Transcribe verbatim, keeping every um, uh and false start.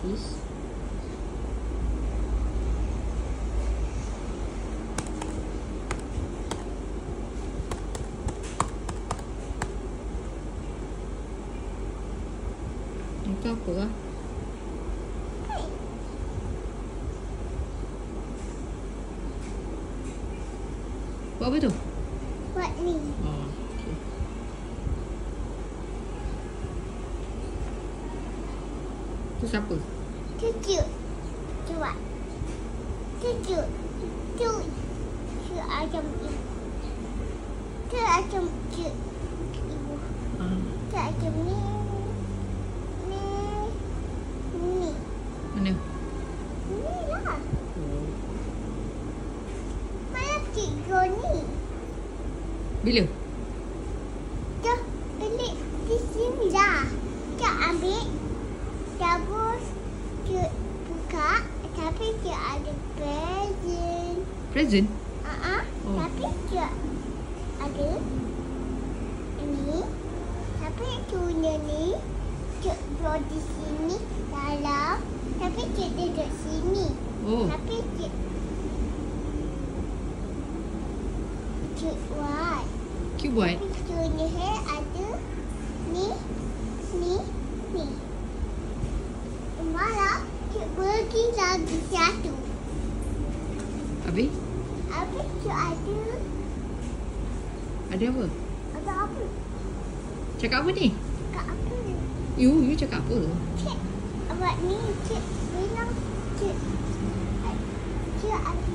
this. Itu apa lah? Buat apa tu? Buat ni. Oh, okey. Tu siapa? Cucu. Cuba. Cucu. Cucu. Cucu macam ibu. Cucu macam cucu ibu. Ah, Cucu macam ni. Ni. Ni. mana? Ni lah. Oh. Mana tiga ni? Bila? Jom beli di sini dah. Cik ambil. Terus cik buka. Tapi cik ada present. Present? Uh-uh. Oh. Tapi cik ada ini. Tapi punya ni cik buat di sini dalam. Tapi cik duduk sini. Oh. Tapi cik cik buat. Cute buat? Tapi punya hair ada ni, ni, ni. Malah cik pergi lagi satu. Habis? Habis cik ada Ada apa? ada apa? Cakap apa ni? Kat apa? You, you cakap apa? Cik buat ni cik bilang cik cik ada